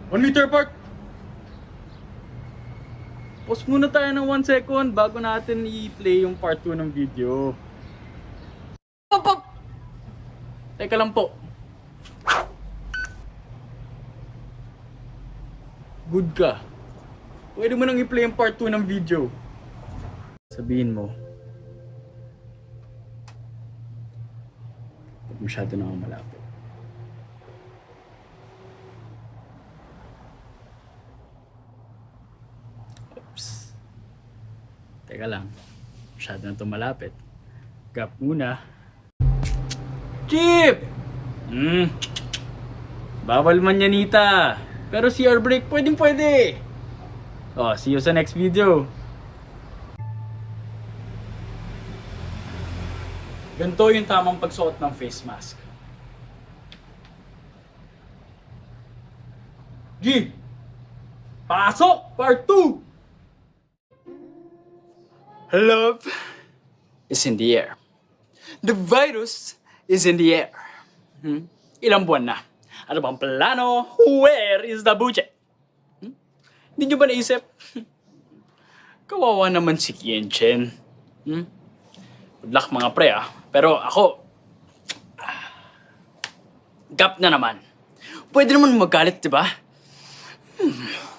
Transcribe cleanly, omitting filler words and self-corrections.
1 meter apart! Pause muna tayo ng 1 second bago natin i-play yung part 2 ng video. Pop! Teka lang po. Good ka. Pwede mo nang i-play yung part 2 ng video. Sabihin mo. Huwag masyado na ako malapit. Oops. Teka lang. Masyado na ito malapit. Gap muna. Chip! Bawal man yanita. Pero CR break, pwede. Oh, see you sa next video. Ganito yung tamang pagsuot ng face mask. G! Pasok! Part 2! Love is in the air. The virus is in the air. Ilang buwan na? Ano bang plano? Where is the budget? Hindi nyo ba naisip? Kawawa naman si Kienchen. Good luck mga pre Pero ako, gap na naman. Pwede naman magalit, diba?